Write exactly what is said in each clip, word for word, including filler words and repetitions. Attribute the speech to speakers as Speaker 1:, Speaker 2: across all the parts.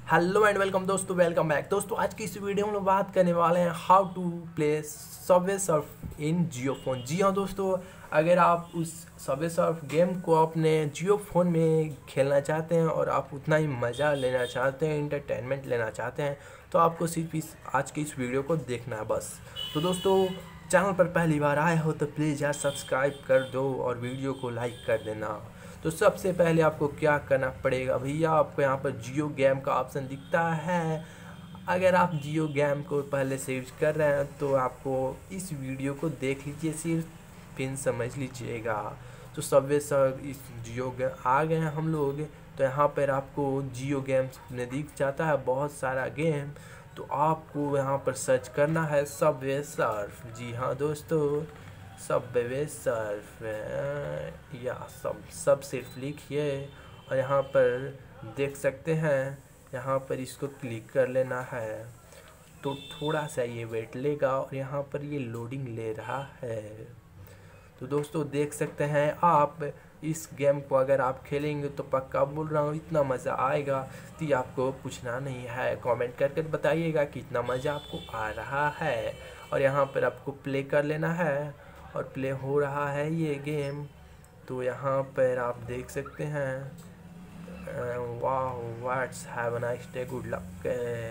Speaker 1: Hello and welcome दोस्तों, welcome back दोस्तों। आज की इस वीडियो में हम लोग बात करने वाले हैं how to play Subway Surf in Jio phone. जी हाँ दोस्तों, अगर आप उस सबवे सर्फ गेम को अपने जियो फ़ोन में खेलना चाहते हैं और आप उतना ही मज़ा लेना चाहते हैं, इंटरटेनमेंट लेना चाहते हैं, तो आपको सिर्फ इस आज की इस वीडियो को देखना है बस। तो दोस्तों, चैनल पर पहली बार आए हो तो प्लीज़ यार सब्सक्राइब कर दो और वीडियो को लाइक कर देना। तो सबसे पहले आपको क्या करना पड़ेगा भैया, आपको यहाँ पर जियो गेम का ऑप्शन दिखता है। अगर आप जियो गेम को पहले से यूज कर रहे हैं तो आपको इस वीडियो को देख लीजिए, सिर्फ पिन समझ लीजिएगा। तो सबवे सब इस जियो गेम आ गए हैं हम लोग। तो यहाँ पर आपको जियो गेम्स में दिख जाता है बहुत सारा गेम। तो आपको यहाँ पर सर्च करना है सबवे सर्फ। जी हाँ दोस्तों, सबवे सर्फ या सब सब सिर्फ लिखिए और यहाँ पर देख सकते हैं, यहाँ पर इसको क्लिक कर लेना है। तो थोड़ा सा ये वेट लेगा और यहाँ पर ये लोडिंग ले रहा है। तो दोस्तों देख सकते हैं, आप इस गेम को अगर आप खेलेंगे तो पक्का बोल रहा हूँ इतना मज़ा आएगा कि आपको पूछना नहीं है। कमेंट करके बताइएगा कि इतना मज़ा आपको आ रहा है। और यहाँ पर आपको प्ले कर लेना है और प्ले हो रहा है ये गेम। तो यहाँ पर आप देख सकते हैं, वाह what's have a nice day, good luck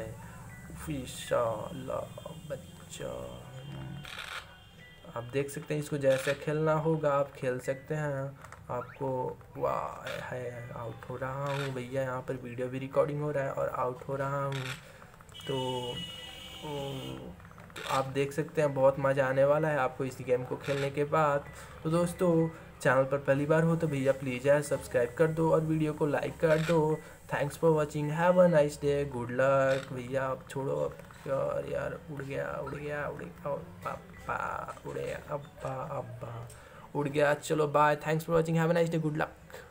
Speaker 1: इंशाल्लाह बच्चा। आप देख सकते हैं, इसको जैसे खेलना होगा आप खेल सकते हैं। आपको वाह है, आउट हो रहा हूँ भैया, यहाँ पर वीडियो भी रिकॉर्डिंग हो रहा है और आउट हो रहा हूँ। तो, तो आप देख सकते हैं बहुत मज़ा आने वाला है आपको इस गेम को खेलने के बाद। तो दोस्तों, चैनल पर पहली बार हो तो भैया प्लीज़ यार सब्सक्राइब कर दो और वीडियो को लाइक कर दो। Thanks for watching, have a nice day, good luck. भैया अब छोड़ो, अब यार यार उड़ गया उड़ गया उड़ गया पापा उड़ गया, अब्बा अब्बा उड़ गया। चलो bye, thanks for watching, have a nice day, good luck.